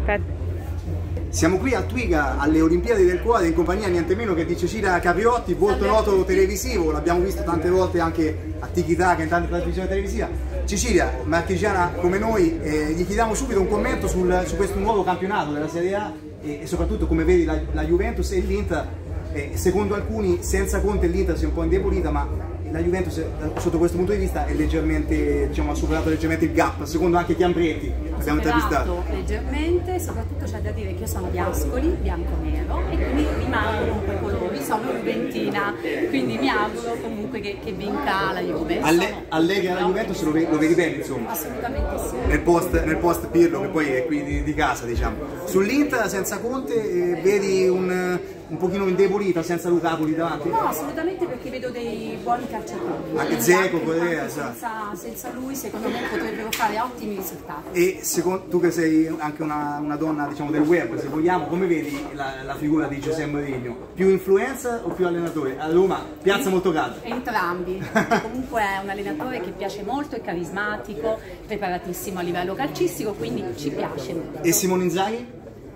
Siamo qui a Twiga alle Olimpiadi del Cuore in compagnia niente meno che di Cecilia Capriotti, volto noto televisivo, l'abbiamo visto tante volte anche a Tiki Taka in tante trasmissioni televisive. Cecilia, marchigiana come noi, gli chiediamo subito un commento su questo nuovo campionato della Serie A e soprattutto come vedi la Juventus e l'Inter. Secondo alcuni senza Conte l'Inter si è un po' indebolita, ma la Juventus sotto questo punto di vista è leggermente, diciamo, ha superato leggermente il gap, secondo anche Chiambretti, abbiamo intervistato. Leggermente, soprattutto c'è da dire che io sono di Ascoli, bianco-nero, e quindi mi mancano un po' i colori, sono juventina, quindi mi auguro comunque che vinca la Juve. Allegri alla Juventus lo vedi bene, insomma? Assolutamente sì. Nel post Pirlo, che poi è qui di casa, diciamo. Sull'Inter senza Conte vedi un pochino indebolita senza Lukaku lì davanti? No, assolutamente, perché vedo dei buoni calciatori. Anche Dzeko, Correa, senza lui secondo me potrebbero fare ottimi risultati. E tu che sei anche una donna, diciamo, del web, se vogliamo, come vedi la figura di José Mourinho? Più influencer o più allenatore? A Roma piazza molto calda. Entrambi. Comunque è un allenatore che piace molto, è carismatico, preparatissimo a livello calcistico, quindi ci piace molto. E Simone Inzaghi?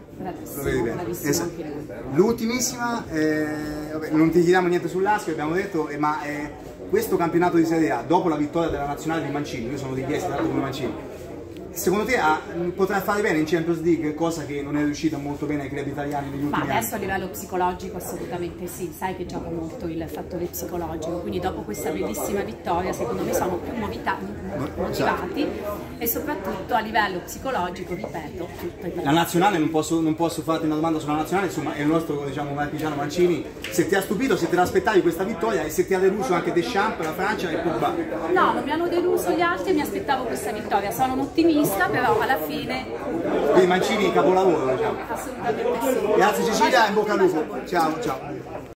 Lo vedi bene. Esatto. L'ultimissima, vabbè, non ti chiediamo niente sull'Aschio, abbiamo detto, ma questo campionato di Serie A, dopo la vittoria della nazionale di Mancini, io sono di Chiesa, come Mancini, secondo te potrà fare bene in Champions League, cosa che non è riuscita molto bene ai club italiani negli ultimi anni? Ma adesso a livello psicologico assolutamente sì, sai che gioca molto il fattore psicologico, quindi dopo questa bellissima vittoria secondo me sono più motivati e soprattutto a livello psicologico, ripeto, la nazionale, non posso farti una domanda sulla nazionale, insomma è il nostro, diciamo, marchigiano Mancini, se ti ha stupito, se te l'aspettavi questa vittoria e se ti ha deluso anche Deschamps, la Francia e Pogba? No, non mi hanno deluso gli altri, mi aspettavo questa vittoria, sono un ottimista, però alla fine... Quindi Mancini capolavoro, diciamo. Assolutamente sì. Grazie Cecilia, in bocca al lupo. Ciao, ciao.